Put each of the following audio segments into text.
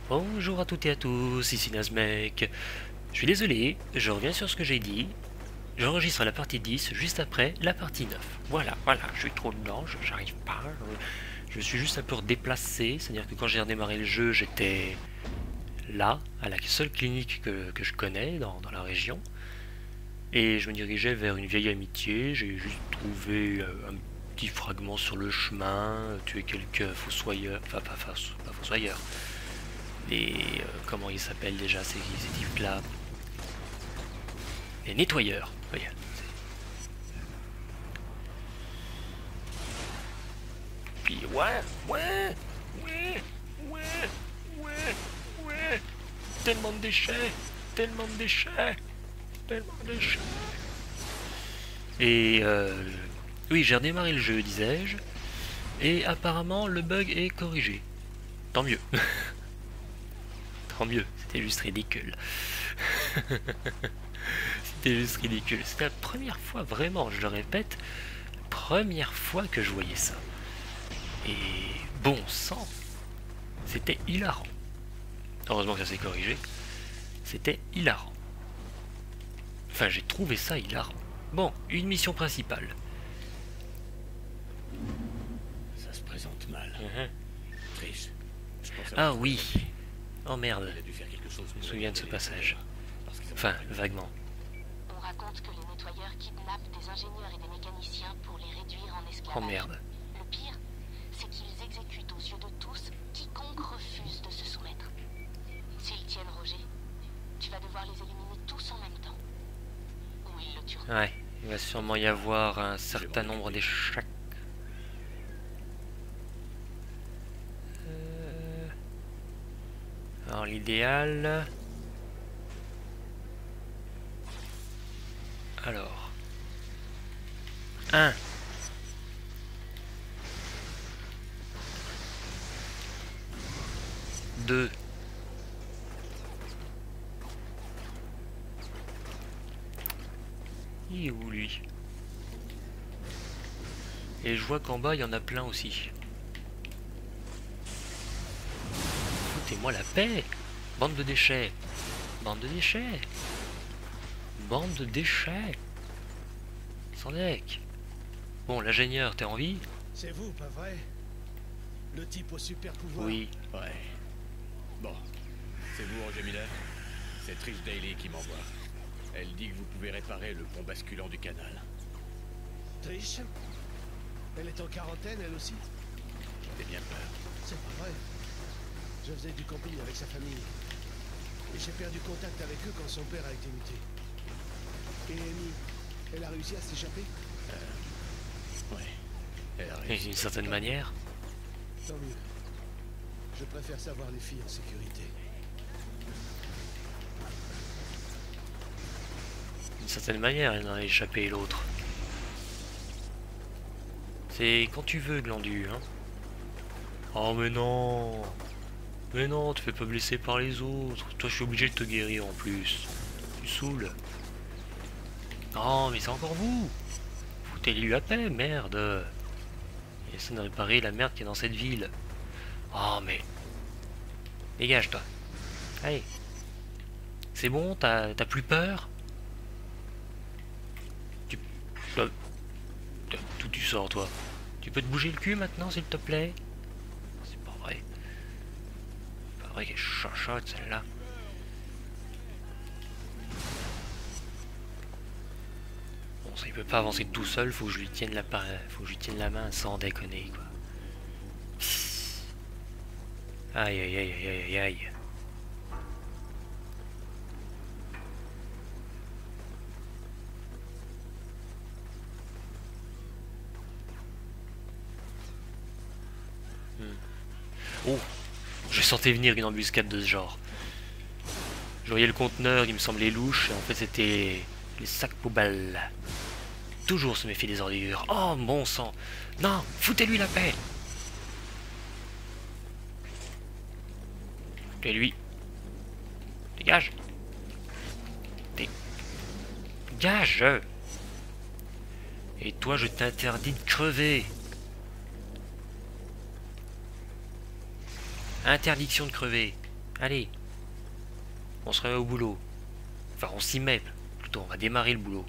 Bonjour à toutes et à tous, ici Nazmec. Je suis désolé, je reviens sur ce que j'ai dit. J'enregistre la partie 10 juste après la partie 9. Voilà, je suis trop dedans, j'arrive pas. Je suis juste un peu redéplacé, c'est-à-dire que quand j'ai redémarré le jeu, j'étais là, à la seule clinique que je connais dans la région. Et je me dirigeais vers une vieille amitié, j'ai juste trouvé un petit fragment sur le chemin, tué quelques fossoyeurs, enfin pas fossoyeurs. Les... comment ils s'appellent déjà ces types-là? Les nettoyeurs, voyez. Puis ouais, tellement de déchets, tellement de déchets, tellement de déchets. Et oui, j'ai redémarré le jeu, disais-je, et apparemment le bug est corrigé. Tant mieux. Tant mieux, c'était juste ridicule. C'était juste ridicule. C'était la première fois, vraiment, je le répète, première fois que je voyais ça. Et bon sang, c'était hilarant. Heureusement que ça s'est corrigé. C'était hilarant. Enfin, j'ai trouvé ça hilarant. Bon, une mission principale. Ça se présente mal. Trish, je pense Ah oui. Oh merde. qu'il a dû faire quelque chose. Je me souviens de ce passage. Enfin, vaguement. On raconte que les nettoyeurs kidnappent des ingénieurs et des mécaniciens pour les réduire en esclavage. Oh merde. Le pire, c'est qu'ils exécutent aux yeux de tous quiconque refuse de se soumettre. S'ils tiennent Roger, tu vas devoir les éliminer tous en même temps. Ou ils le tueront. Ouais, il va sûrement y avoir un certain nombre d'échecs. Alors l'idéal... Alors... 1. Deux. Il est où lui? Et je vois qu'en bas il y en a plein aussi. Foutez-moi la paix! Bande de déchets! Bande de déchets! Bande de déchets! Sans deck! Bon, l'ingénieur, t'es en vie? C'est vous, pas vrai? Le type au super pouvoir? Oui. Ouais. Bon. C'est vous, Roger Miller? C'est Trish Daly qui m'envoie. Elle dit que vous pouvez réparer le pont basculant du canal. Trish? Elle est en quarantaine, elle aussi? J'ai bien peur. C'est pas vrai. Je faisais du camping avec sa famille. Et j'ai perdu contact avec eux quand son père a été muté. Et Amy, elle a réussi à s'échapper? Ouais. Elle a Et réussi. d'une certaine manière. Tant mieux. Je préfère savoir les filles en sécurité. D'une certaine manière, elle en a échappé l'autre. C'est quand tu veux, Glandu, hein. Oh mais non! Mais non, tu fais pas blesser par les autres. Toi, je suis obligé de te guérir en plus. Tu saoules. Non, mais c'est encore vous! Foutez-lui la paix, merde! Et ça de réparer la merde qui est dans cette ville. Oh, mais... Dégage, toi. Allez. C'est bon, t'as plus peur? Tu... D'où tu sors, toi? Tu peux te bouger le cul maintenant, s'il te plaît? C'est pas vrai. C'est pas vrai qu'elle chachote, celle-là. Bon, ça, il peut pas avancer tout seul, faut que je lui tienne faut que je lui tienne la main sans déconner, quoi. Aïe, aïe, aïe, aïe, aïe, aïe. Oh, je sentais venir une embuscade de ce genre. Je voyais le conteneur, il me semblait louche, et en fait c'était les sacs poubelles. Toujours se méfier des ordures. Oh, bon sang. Non, foutez-lui la paix. Et lui. Dégage. Dégage. Et toi, je t'interdis de crever. Interdiction de crever. Allez. On se remet au boulot. Enfin, on s'y met. Plutôt, on va démarrer le boulot.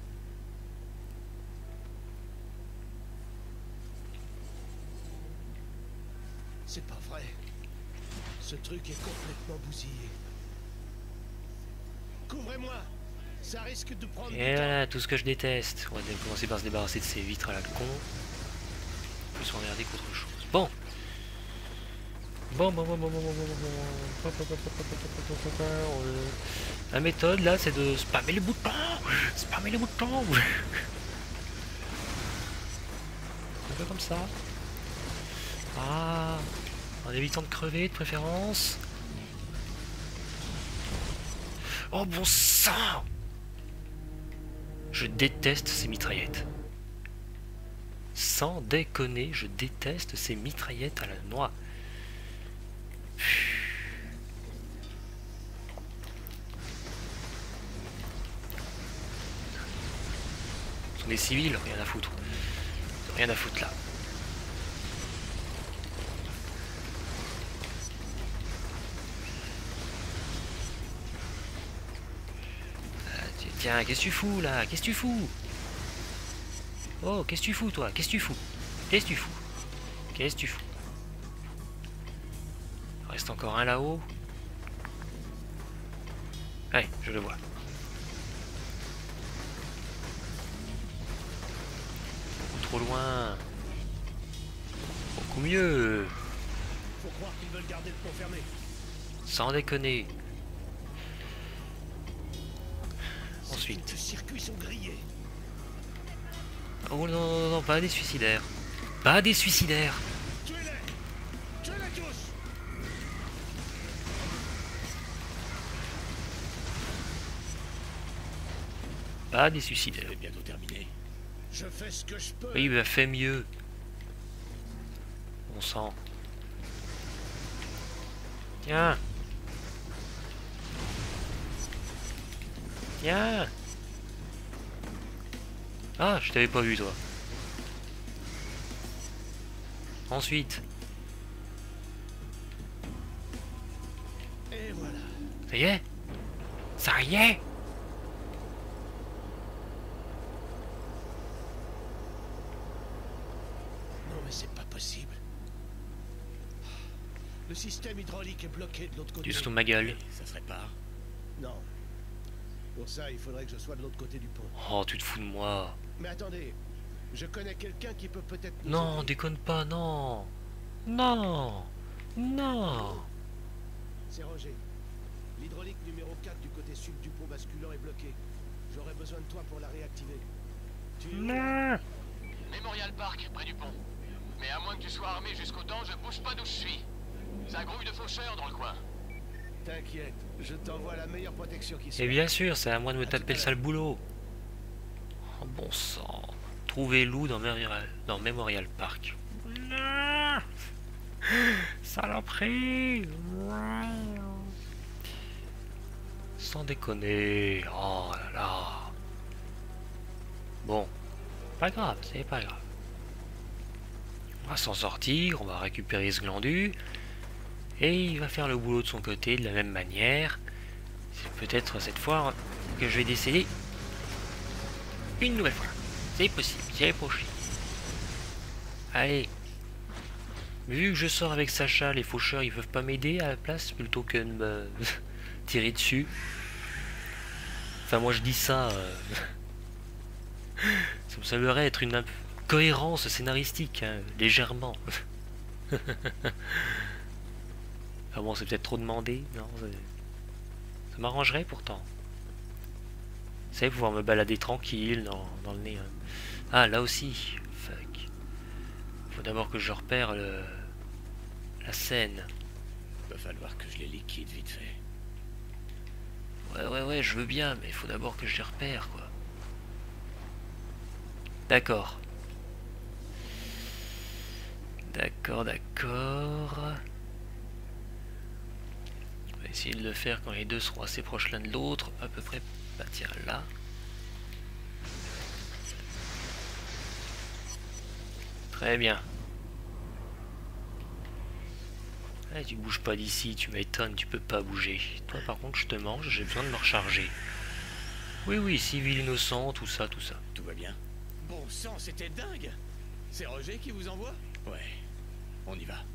C'est pas vrai. Ce truc est complètement bousillé. Couvrez-moi. Ça risque de prendre Et du temps. voilà, tout ce que je déteste. On va commencer par se débarrasser de ces vitres à la con. Plus emmerder qu'autre chose. Bon. La méthode là, c'est de spammer les boutons. Spammer les boutons. Un peu comme ça. Ah. En évitant de crever de préférence. Oh bon sang! Je déteste ces mitraillettes. Sans déconner, je déteste ces mitraillettes à la noix. Ce sont des civils, rien à foutre. Rien à foutre là. Tiens, qu'est-ce que tu fous là? Qu'est-ce que tu fous? Oh, qu'est-ce que tu fous toi? Qu'est-ce que tu fous? Qu'est-ce que tu fous? Qu'est-ce que tu fous? Il reste encore un là-haut. Ouais, je le vois. Beaucoup trop loin. Beaucoup mieux. Faut croire qu'ils veulent garder le pont fermé. Sans déconner. Ces Ensuite. lignes de circuits sont grillées. Oh non, non, non, pas des suicidaires. Pas des suicidaires. Tuez-les. Tuez-les tous. Pas des suicidaires. Vous avez bientôt terminé. Je fais ce que je peux. Oui, bah fais mieux. On sent. Tiens. Tiens. Ah, je t'avais pas vu toi. Ensuite. Et voilà. Ça y est? Ça y est? Non mais c'est pas possible. Le système hydraulique est bloqué de l'autre côté. Du sous ma gueule. Et ça se répare. Non. Pour ça, il faudrait que je sois de l'autre côté du pont. Oh, tu te fous de moi. Mais attendez, je connais quelqu'un qui peut peut-être nous Non, aider. déconne pas, non. Non. Non. C'est Roger. L'hydraulique numéro 4 du côté sud du pont basculant est bloquée. J'aurais besoin de toi pour la réactiver. Tu... Non. Memorial Park, près du pont. Mais à moins que tu sois armé jusqu'aux dents, je bouge pas d'où je suis. Ça grouille de faucheurs dans le coin. T'inquiète, je t'envoie la meilleure protection qui soit. Et bien sûr, c'est à moi de me taper le sale boulot. Oh, bon sang. Trouver Lou dans Memorial Park. Non. Saloperie. Sans déconner. Oh là là. Bon. Pas grave, c'est pas grave. On va s'en sortir, on va récupérer ce glandu. Et il va faire le boulot de son côté de la même manière. C'est peut-être cette fois que je vais décéder une nouvelle fois. C'est possible, c'est possible. Allez. Vu que je sors avec Sacha, les faucheurs ils peuvent pas m'aider à la place plutôt que de me tirer dessus. Enfin moi je dis ça. Ça me semblerait être une cohérence scénaristique, hein, légèrement. Ah bon, c'est peut-être trop demandé, non? Ça m'arrangerait pourtant. Vous savez, pouvoir me balader tranquille dans le nez. Hein. Ah, là aussi. Fuck. Faut d'abord que je repère la scène. Va falloir que je les liquide vite fait. Ouais, je veux bien, mais il faut d'abord que je les repère, quoi. D'accord. D'accord. On va essayer de le faire quand les deux seront assez proches l'un de l'autre, à peu près. Bah tiens, là. Très bien. Ah, tu bouges pas d'ici, tu m'étonnes, tu peux pas bouger. Toi par contre je te mange, j'ai besoin de me recharger. Oui oui, civil innocent, tout ça, tout ça. Tout va bien? Bon sang, c'était dingue! C'est Roger qui vous envoie? Ouais, on y va.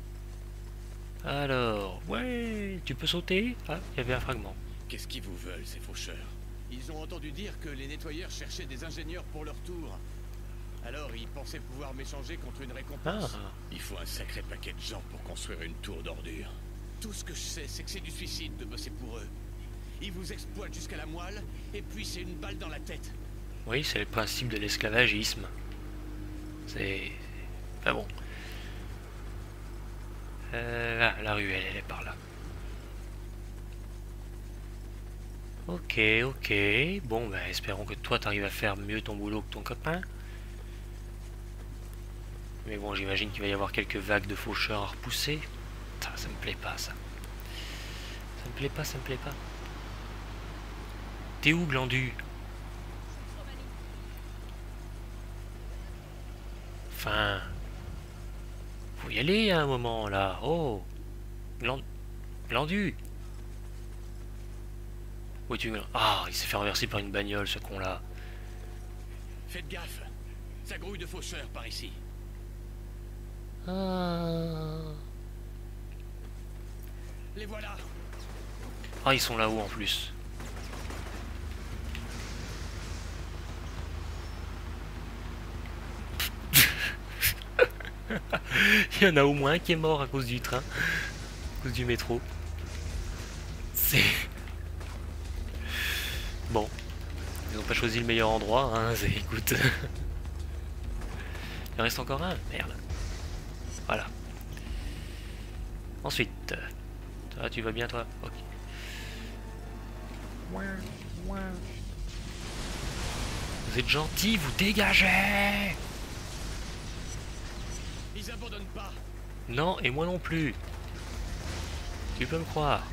Alors, ouais, tu peux sauter? Ah, il y avait un fragment. Qu'est-ce qu'ils vous veulent, ces faucheurs? Ils ont entendu dire que les nettoyeurs cherchaient des ingénieurs pour leur tour. Alors ils pensaient pouvoir m'échanger contre une récompense. Ah, Il faut un sacré paquet de gens pour construire une tour d'ordures. Tout ce que je sais, c'est que c'est du suicide de bosser pour eux. Ils vous exploitent jusqu'à la moelle, et puis c'est une balle dans la tête. oui, c'est le principe de l'esclavagisme. C'est... Enfin bon. Ah, la ruelle, elle est par là. Ok, ok. Bon, bah, espérons que toi, t'arrives à faire mieux ton boulot que ton copain. Mais bon, j'imagine qu'il va y avoir quelques vagues de faucheurs à repousser. Ça me plaît pas, ça. Ça me plaît pas, ça me plaît pas. T'es où, Glandu? Enfin... Faut y aller à un moment, là. Oh, Glandu. Où es-tu? Ah, il s'est fait renverser par une bagnole, ce con-là. Faites gaffe, ça grouille de faucheurs par ici. Ah, Les voilà. ah, ils sont là-haut en plus. Il y en a au moins un qui est mort à cause du train, à cause du métro. C'est... Bon, ils n'ont pas choisi le meilleur endroit, hein, écoute. Il en reste encore un, merde. Voilà. Ensuite, toi, tu vas bien, toi? Ok. Vous êtes gentil, vous dégagez! Ils abandonnent pas. Non, et moi non plus. Tu peux me croire.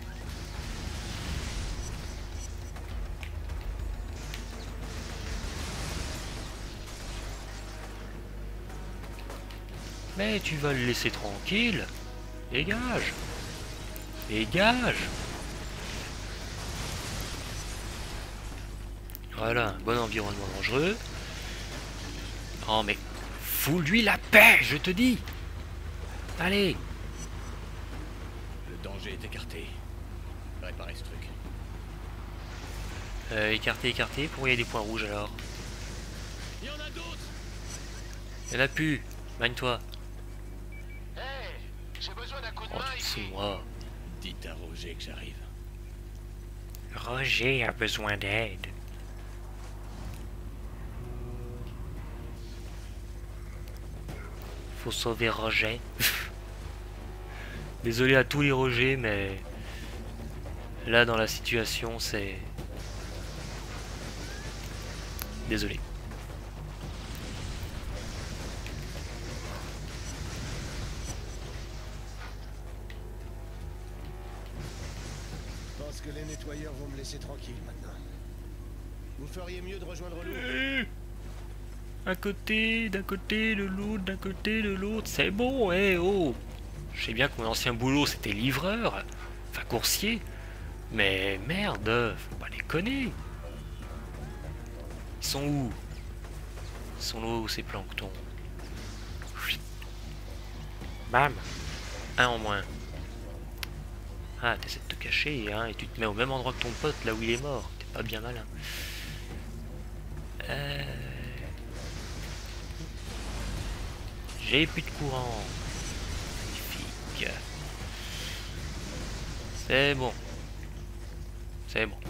Mais tu vas le laisser tranquille. Dégage. Dégage. Voilà, un bon environnement dangereux. Oh mais... Fous-lui la paix, je te dis. Allez. Le danger est écarté. Réparez ce truc. Écarté, écarté. Pourquoi il y a des points rouges alors? Il y en a d'autres. Il n'y en a plus. Magne-toi. Hey, j'ai besoin d'un coup de Oh, main c'est ici. moi. Dites à Roger que j'arrive. Roger a besoin d'aide. Faut sauver Roger. Désolé à tous les Roger, mais là dans la situation c'est... Désolé. Je pense que les nettoyeurs vont me laisser tranquille maintenant. Vous feriez mieux de rejoindre Lou. Un côté, d'un côté, de l'autre, d'un côté, de l'autre. C'est bon, eh oh. Je sais bien que mon ancien boulot c'était livreur, enfin coursier, mais merde, faut pas déconner. Ils sont où? Ils sont où ces planctons? Bam. Un en moins. Ah, t'essaies de te cacher, hein, et tu te mets au même endroit que ton pote, là où il est mort. T'es pas bien malin. J'ai plus de courant. Magnifique. C'est bon. C'est bon.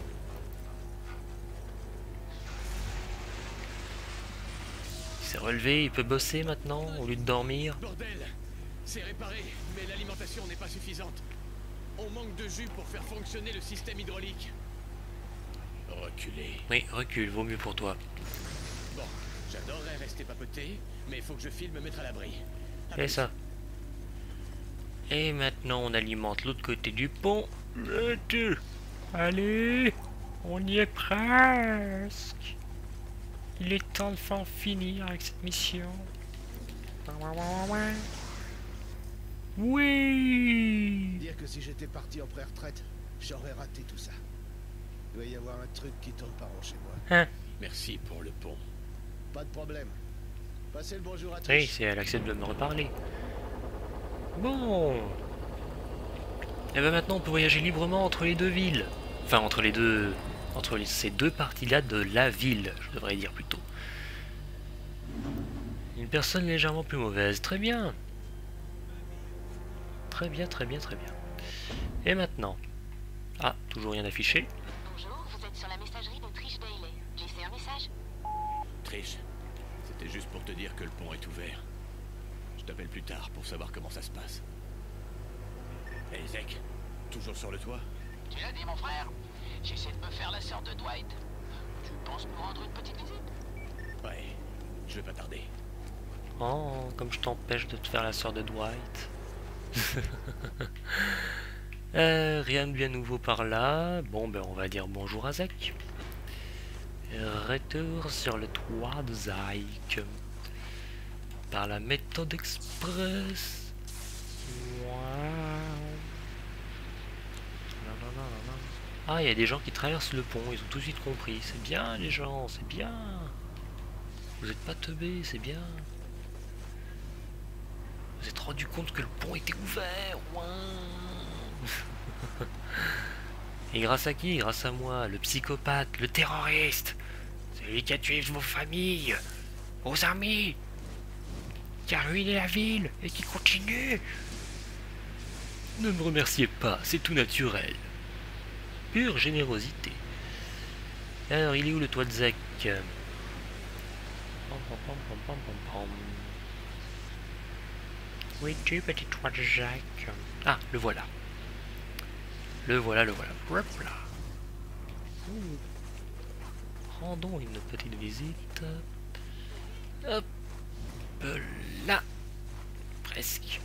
Il s'est relevé, il peut bosser maintenant, au lieu de dormir. Bordel. C'est réparé, mais l'alimentation n'est pas suffisante. On manque de jus pour faire fonctionner le système hydraulique. Reculez. Oui, recule, vaut mieux pour toi. Bon, j'adorerais rester papoter, mais il faut que je file me mettre à l'abri. À Et plus. ça. Et maintenant on alimente l'autre côté du pont. Allez, on y est presque. Il est temps de en finir avec cette mission. Oui. j'étais parti en pré-retraite, j'aurais raté tout ça. Il doit y avoir un truc qui tourne pas rond chez moi. Hein? Merci pour le pont. Pas de problème. Passez le bonjour à tous. Oui, c'est elle accepte de me reparler. Bon. Et ben maintenant on peut voyager librement entre les deux villes. Enfin entre les deux... ces deux parties-là de la ville, je devrais dire plutôt. Une personne légèrement plus mauvaise, très bien. Très bien, très bien, très bien. Et maintenant... Ah, toujours rien affiché. Bonjour, vous êtes sur la messagerie de Trish Bailey. Laissez un message. Trish, c'était juste pour te dire que le pont est ouvert. Je t'appelle plus tard pour savoir comment ça se passe. Hey Zek, toujours sur le toit? Tu l'as dit, mon frère? J'essaie de me faire la sœur de Dwight. Tu penses nous rendre une petite visite? Ouais, je vais pas tarder. Oh, comme je t'empêche de te faire la sœur de Dwight. Rien de bien nouveau par là. Bon, ben on va dire bonjour à Zek. Retour sur le toit de Zek. Par la méthode express. Ah, il y a des gens qui traversent le pont, ils ont tout de suite compris. C'est bien les gens, c'est bien. Vous êtes pas teubés, c'est bien. Vous êtes rendu compte que le pont était ouvert. Et grâce à qui? Grâce à moi, le psychopathe, le terroriste. Celui qui a tué vos familles, vos amis, qui a ruiné la ville et qui continue. Ne me remerciez pas, c'est tout naturel. Pure générosité. Alors, il est où le toit de Zek? Oui, tu petit toit de Zek. Ah, le voilà. Le voilà, le voilà. Hop là. Rendons une petite visite. Hop là. Presque.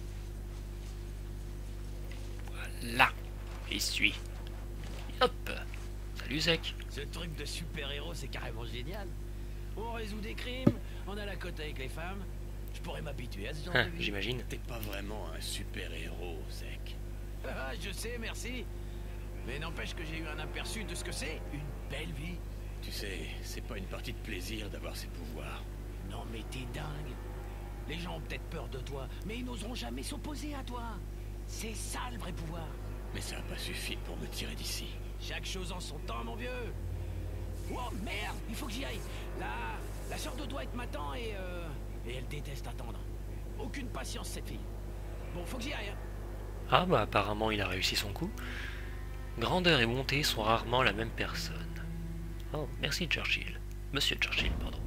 Voilà. J'y suis. Hop. Salut Zek. Ce truc de super-héros, c'est carrément génial. On résout des crimes, on a la cote avec les femmes. Je pourrais m'habituer à ce genre de vie. J'imagine. T'es pas vraiment un super-héros, Zek. Ah, je sais, merci. Mais n'empêche que j'ai eu un aperçu de ce que c'est, une belle vie. Tu sais, c'est pas une partie de plaisir d'avoir ces pouvoirs. Non mais t'es dingue. Les gens ont peut-être peur de toi, mais ils n'oseront jamais s'opposer à toi. C'est ça le vrai pouvoir. Mais ça a pas suffi pour me tirer d'ici. Chaque chose en son temps, mon vieux. Oh merde, il faut que j'y aille. La sœur de Dwight m'attend et elle déteste attendre. Aucune patience, cette fille. Bon, faut que j'y aille. Hein. Ah bah apparemment il a réussi son coup. Grandeur et bonté sont rarement la même personne. Oh, merci Churchill. Monsieur Churchill, pardon.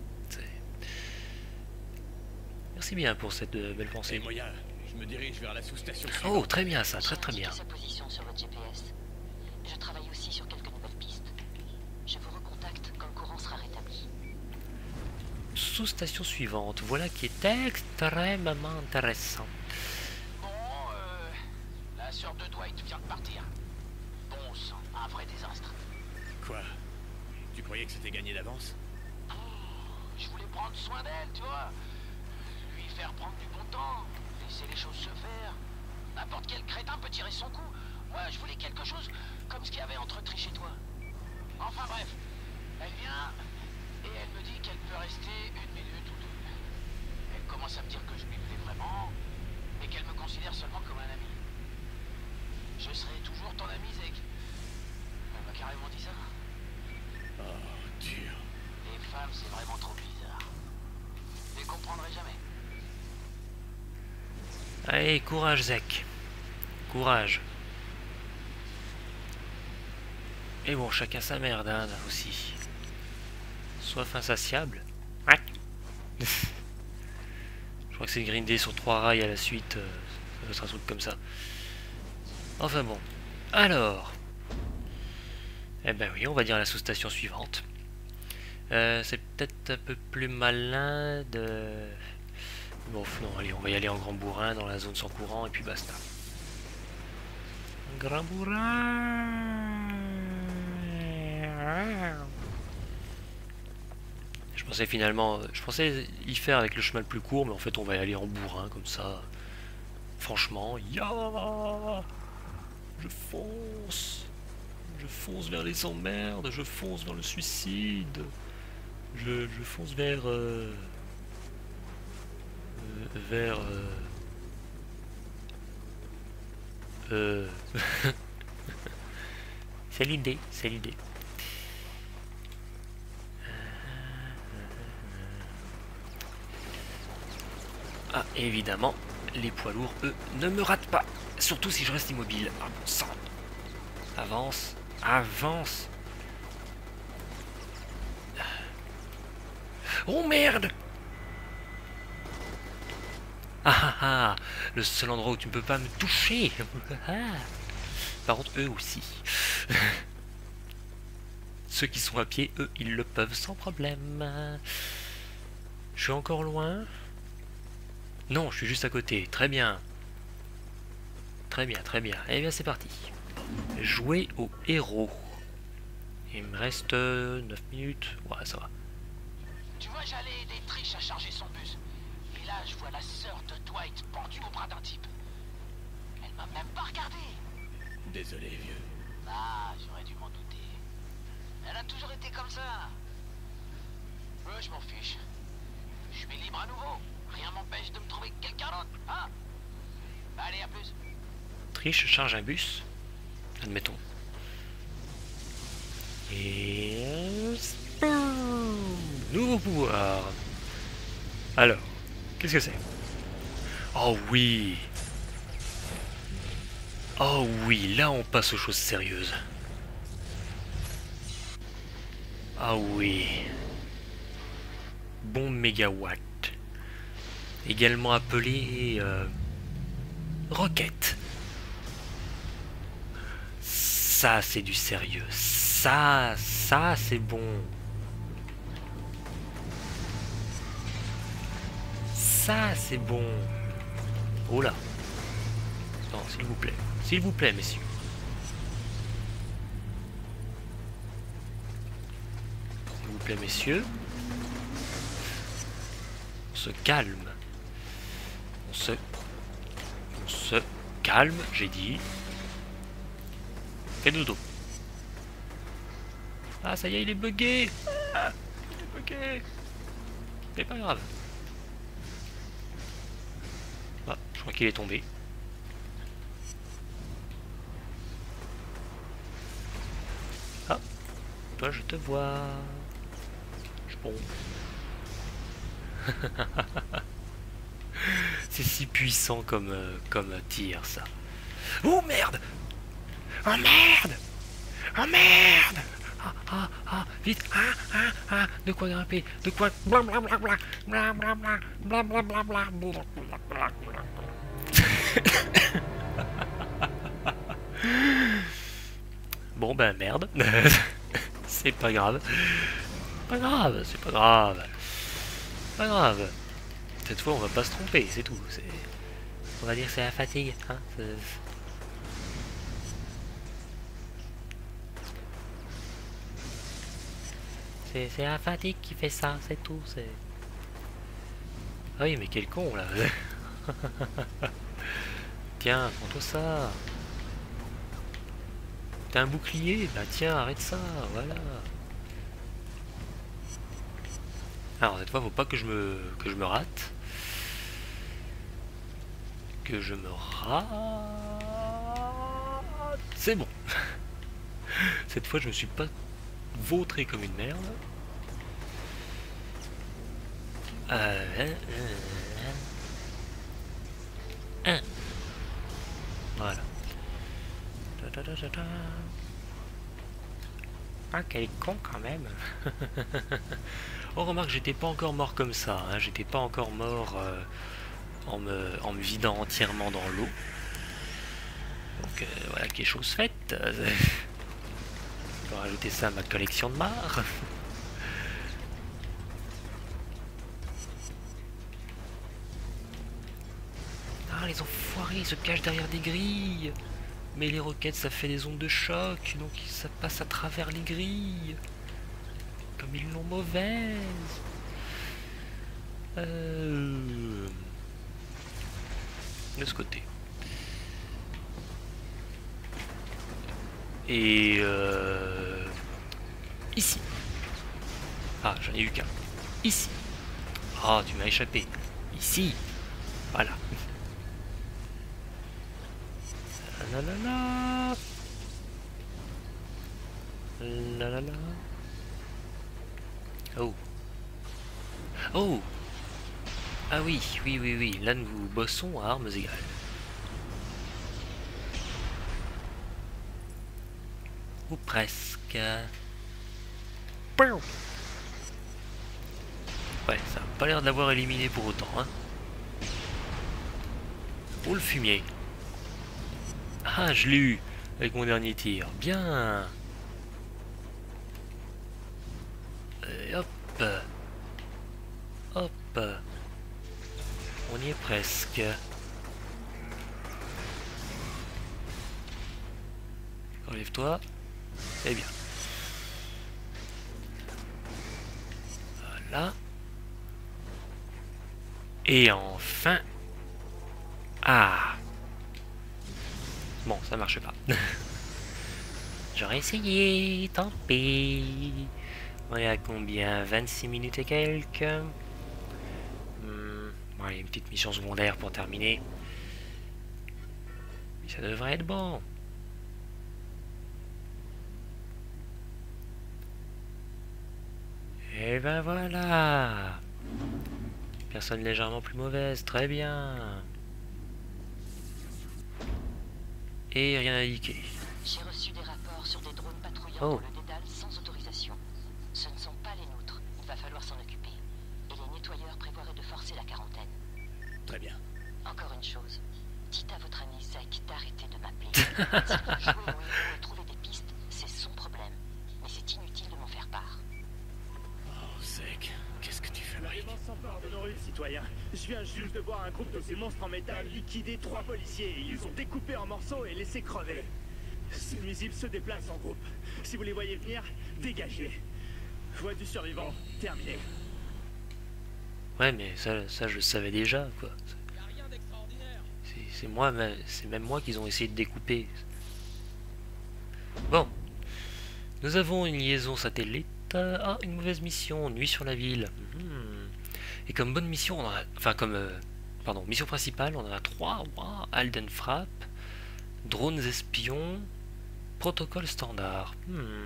Merci bien pour cette belle pensée. Et Moya, je me dirige vers la sous-station. Oh, très bien ça, très J'ai très bien. indiqué sa position sur votre GPS. Je travaille aussi sur quelques nouvelles pistes. Je vous recontacte quand le courant sera rétabli. Sous-station suivante, voilà qui est extrêmement intéressant. Bon, la sœur de Dwight vient de partir. Bon sang, un vrai désastre. Quoi? Tu croyais que c'était gagné d'avance? Je voulais prendre soin d'elle, tu vois. Lui faire prendre du bon temps, laisser les choses se faire. N'importe quel crétin peut tirer son coup. Moi, je voulais quelque chose comme ce qu'il y avait entre Trish et toi. Enfin bref, elle vient et elle me dit qu'elle peut rester une minute ou deux. Elle commence à me dire que je lui plais vraiment et qu'elle me considère seulement comme un ami. Je serai toujours ton ami, Zek. Elle m'a carrément dit ça. Oh, dur. Les femmes, c'est vraiment trop bizarre. Je les comprendrai jamais. Allez, courage Zek. Courage. Et bon, chacun sa merde, hein, là aussi. Soif insatiable. Ouais. Je crois que c'est grindé sur 3 rails à la suite. Ça doit être un truc comme ça. Enfin bon. Alors. Eh ben oui, on va dire la sous-station suivante. C'est peut-être un peu plus malin de... Bon, non, allez, on va y aller en grand bourrin dans la zone sans courant et puis basta. Grand bourrin. Je pensais y faire avec le chemin le plus court, mais en fait on va y aller en bourrin comme ça. Franchement, ya. Je fonce. Je fonce vers les emmerdes, je fonce vers le suicide. Je fonce vers... vers... c'est l'idée, c'est l'idée. Ah, évidemment, les poids lourds, eux, ne me ratent pas. Surtout si je reste immobile. Ah, bon sang. Avance, avance. Oh merde! Ah ah ah! Le seul endroit où tu ne peux pas me toucher! Par contre, eux aussi. Ceux qui sont à pied, eux, ils le peuvent sans problème. Je suis encore loin? Non, je suis juste à côté. Très bien. Très bien, très bien. Eh bien, c'est parti. Jouer au héros. Il me reste 9 minutes. Ouais, ça va. Tu vois, j'allais aider Trish à charger son bus. Et là, je vois la sœur de Dwight pendue au bras d'un type. Elle m'a même pas regardé. Désolé, vieux. Ah, j'aurais dû m'en douter. Elle a toujours été comme ça. Je m'en fiche. Je suis libre à nouveau. Rien m'empêche de me trouver quelqu'un d'autre, hein? Allez, à plus. Trish charge un bus. Admettons. Et... nouveau pouvoir. Alors, qu'est-ce que c'est? Oh oui. Oh oui, là on passe aux choses sérieuses. Ah oui. Bombe mégawatt. Également appelé roquette. Ça c'est du sérieux. Ça c'est bon. Ça c'est bon. Oh là. Non, s'il vous plaît. S'il vous plaît, messieurs. S'il vous plaît, messieurs. On se calme. On se calme, j'ai dit. Fais dodo. Ah, ça y est, il est bugué. Ah, il est bugué. C'est pas grave. Ah, je crois qu'il est tombé. Ah, toi je te vois. Je pompe. C'est si puissant comme tir, ça. Oh merde! Oh merde! Oh merde! Ah, vite! De quoi grimper? De quoi? Blablabla! Blablabla! Blablabla! Bon ben merde. C'est pas grave. Pas grave, c'est pas grave. Pas grave. Cette fois on va pas se tromper, c'est tout. On va dire que c'est la fatigue. Hein, c'est la fatigue qui fait ça, c'est tout. Ah oui mais quel con là. Tiens, prends-toi ça. T'as un bouclier? Bah tiens, arrête ça, voilà. Alors cette fois faut pas que je me rate. Que je me rate. C'est bon. Cette fois je me suis pas vautré comme une merde. Voilà. Ah, quel con quand même. Oh, remarque, j'étais pas encore mort comme ça. Hein. J'étais pas encore mort en me vidant entièrement dans l'eau. Donc voilà, qui est chose faite. Je vais rajouter ça à ma collection de marre. Ah, les enfoirés, ils se cachent derrière des grilles. Mais les roquettes, ça fait des ondes de choc, donc ça passe à travers les grilles. Comme ils l'ont mauvaise. De ce côté. Et ici. Ah, j'en ai eu qu'un. Ici. Ah, tu m'as échappé. Ici. Voilà. La la la. La la la. Oh. Oh. Ah oui, oui, oui, oui. Là, nous bossons à armes égales. Ou presque. Ouais, ça n'a pas l'air de l'avoir éliminé pour autant, hein. Oh, le fumier. Ah, je l'ai eu avec mon dernier tir. Bien. Et hop. Hop. On y est presque. Relève-toi. Eh bien. Voilà. Et enfin... Ah. Bon, ça marche pas. J'aurais essayé, tant pis. On est à combien? 26 minutes et quelques. Bon, il y a une petite mission secondaire pour terminer. Mais ça devrait être bon. Et ben voilà. Personne légèrement plus mauvaise, très bien. Et rien indiqué. J'ai reçu des rapports sur des drones patrouillant Oh. dans le dédale sans autorisation. Ce ne sont pas les nôtres, il va falloir s'en occuper. Et les nettoyeurs prévoiraient de forcer la quarantaine. Très bien. Encore une chose, dites à votre ami Zek d'arrêter de m'appeler. S'il veut jouer au héros et trouver des pistes, c'est son problème. Mais c'est inutile de m'en faire part. Oh, Zek, qu'est-ce que tu fais, Mike? L'arrivement sans pardonnerie, citoyen. Je viens juste de voir un groupe de ces monstres en métal liquider 3 policiers. Ils les ont découpés en morceaux et laissés crever. Ces nuisibles se déplacent en groupe. Si vous les voyez venir, dégagez. Voie du survivant, terminé. Ouais, mais ça je le savais déjà, quoi. C'est moi, c'est même moi qu'ils ont essayé de découper. Bon. Nous avons une liaison satellite. Ah, une mauvaise mission, nuit sur la ville. Et comme bonne mission, on en a... Enfin, comme... pardon, mission principale, on en a 3. Wow, Alden Frappe, drones espions, protocole standard.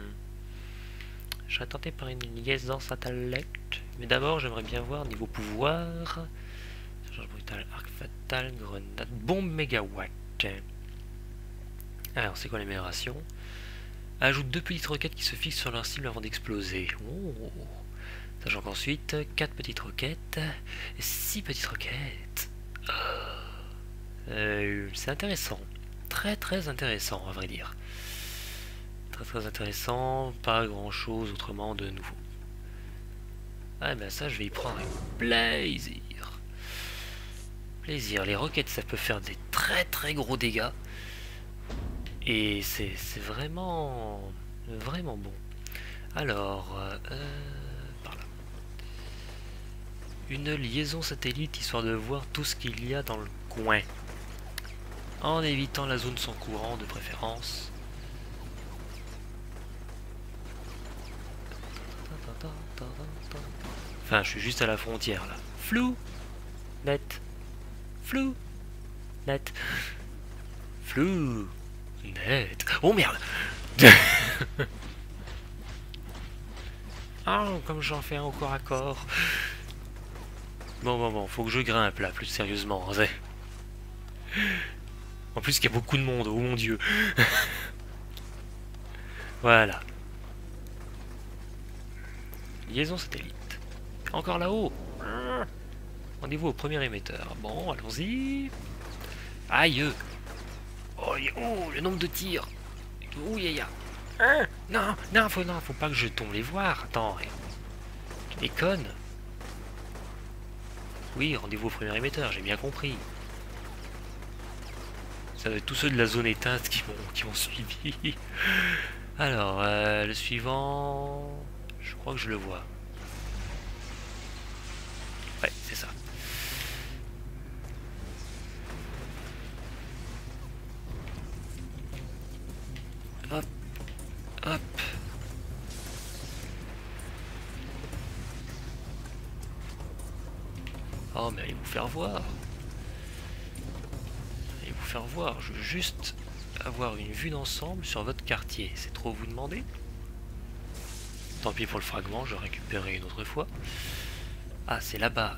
Je serais tenté par une liaison satellite. Mais d'abord, j'aimerais bien voir niveau pouvoir. Charge brutale, arc fatal, grenade, bombe mégawatt. Alors, c'est quoi l'amélioration? Ajoute 2 petites roquettes qui se fixent sur leur cible avant d'exploser. Oh. Sachant qu'ensuite, 4 petites roquettes et 6 petites roquettes. C'est intéressant. Très très intéressant, à vrai dire. Très très intéressant. Pas grand chose autrement de nouveau. Ah ben ça, je vais y prendre avec plaisir. Plaisir. Les roquettes, ça peut faire des très très gros dégâts. Et c'est vraiment vraiment bon. Alors, par là. Une liaison satellite histoire de voir tout ce qu'il y a dans le coin. En évitant la zone sans courant de préférence. Enfin, je suis juste à la frontière là. Flou, net, flou, net, flou. Net. Oh merde. Oh, comme j'en fais un au corps à corps. Bon, faut que je grimpe là, plus sérieusement. En plus, il y a beaucoup de monde, oh mon dieu. Voilà. Liaison satellite. Encore là-haut. Rendez-vous au premier émetteur. Bon, allons-y. Aïe. Oh, le nombre de tirs. Ouh, yaya. Non, faut pas que je tombe les voir. Attends. Tu déconnes. Oui, rendez-vous au premier émetteur, j'ai bien compris. Ça va être tous ceux de la zone éteinte qui m'ont suivi. Alors, le suivant... Je crois que je le vois. Ouais, c'est ça. Hop. Hop. Oh mais allez vous faire voir. Allez vous faire voir. Je veux juste avoir une vue d'ensemble sur votre quartier. C'est trop vous demander? Tant pis pour le fragment, je le récupérerai une autre fois. Ah c'est là-bas.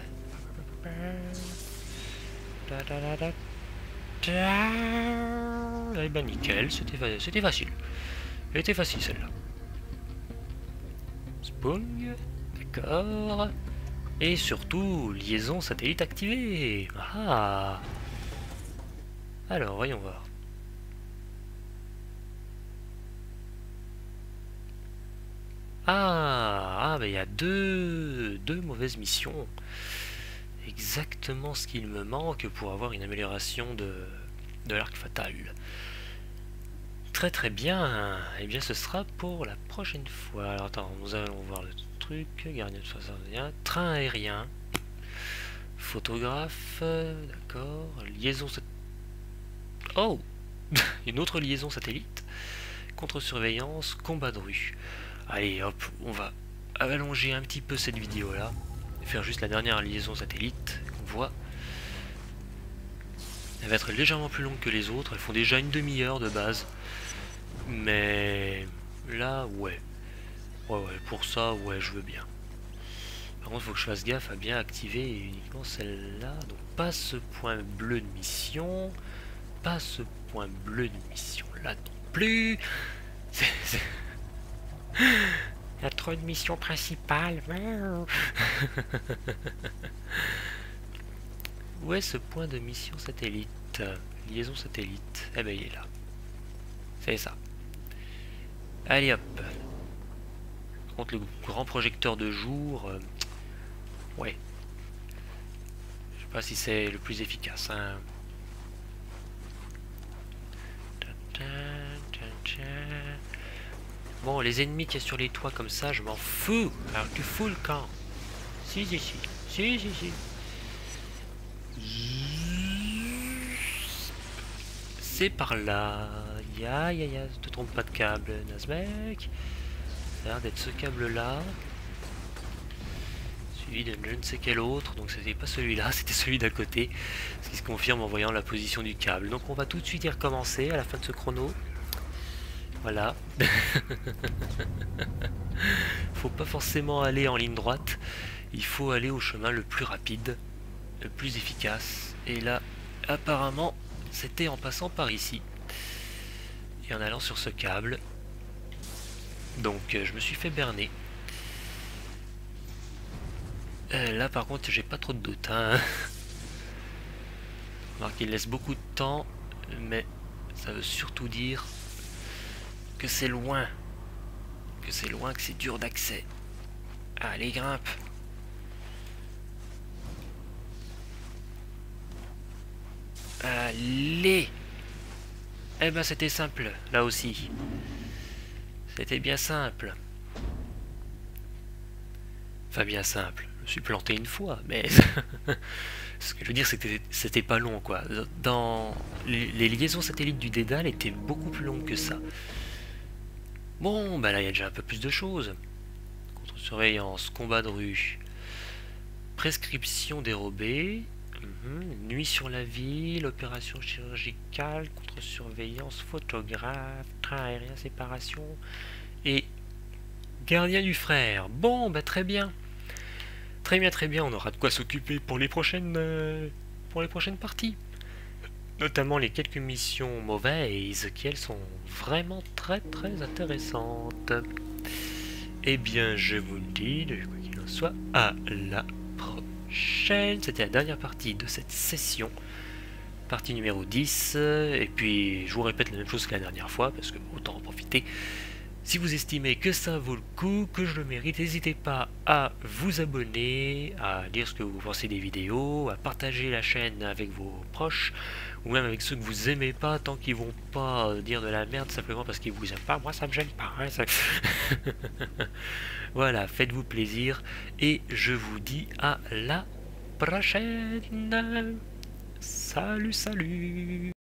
Eh ben nickel, c'était facile. Elle était facile celle-là. Spong, d'accord. Et surtout, liaison satellite activée. Ah. Alors, voyons voir. Ah, ben il y a deux mauvaises missions. Exactement ce qu'il me manque pour avoir une amélioration de l'arc fatal. Très très bien. Et bien ce sera pour la prochaine fois. Alors attends, nous allons voir le truc. Gardien de 61. Train aérien. Photographe. D'accord. Liaison. Oh. Une autre liaison satellite. Contre-surveillance. Combat de rue. Allez hop, on va allonger un petit peu cette vidéo là. Et faire juste la dernière liaison satellite qu'on voit. Elle va être légèrement plus longue que les autres. Elles font déjà une demi-heure de base. Mais là, ouais. Ouais, pour ça, ouais, je veux bien. Par contre, il faut que je fasse gaffe à bien activer uniquement celle-là. Donc, pas ce point bleu de mission. Pas ce point bleu de mission là non plus. Il y a trop de missions principales. Où est ce point de mission satellite? Liaison satellite. Eh ben il est là. C'est ça. Allez hop. Contre le grand projecteur de jour. Ouais. Je sais pas si c'est le plus efficace. Hein. Bon, les ennemis qu'il y a sur les toits comme ça, je m'en fous. Alors tu fous le camp. Si. C'est par là. Ya, te trompe pas de câble, Nazmec. Ça a l'air d'être ce câble-là. Suivi de je ne sais quel autre. Donc c'était pas celui-là, c'était celui d'à côté. Ce qui se confirme en voyant la position du câble. Donc on va tout de suite y recommencer à la fin de ce chrono. Voilà. Faut pas forcément aller en ligne droite. Il faut aller au chemin le plus rapide, le plus efficace. Et là, apparemment, c'était en passant par ici. Et en allant sur ce câble. Donc, je me suis fait berner. Là, par contre, j'ai pas trop de doute. Hein. Alors qu'il laisse beaucoup de temps. Mais ça veut surtout dire que c'est loin. Que c'est dur d'accès. Allez, grimpe. Allez. Eh ben c'était simple, là aussi. C'était bien simple. Enfin bien simple. Je me suis planté une fois, mais ce que je veux dire c'est que c'était pas long quoi. Dans les liaisons satellites du Dédale étaient beaucoup plus longues que ça. Bon, bah là il y a déjà un peu plus de choses. Contre-surveillance, combat de rue, prescription dérobée, nuit sur la ville, opération chirurgicale, contre-surveillance, photographe, train aérien, séparation et gardien du frère. Bon, bah très bien. Très bien, on aura de quoi s'occuper pour les prochaines parties. Notamment les quelques missions mauvaises qui elles sont vraiment très intéressantes. Eh bien je vous le dis, quoi qu'il en soit, à la prochaine. C'était la dernière partie de cette session. Partie numéro 10. Et puis je vous répète la même chose que la dernière fois, parce que autant en profiter. Si vous estimez que ça vaut le coup, que je le mérite, n'hésitez pas à vous abonner, à dire ce que vous pensez des vidéos, à partager la chaîne avec vos proches, ou même avec ceux que vous aimez pas, tant qu'ils vont pas dire de la merde simplement parce qu'ils vous aiment pas. Moi ça me gêne pas. Hein, ça... Voilà, faites-vous plaisir, et je vous dis à la prochaine. Salut.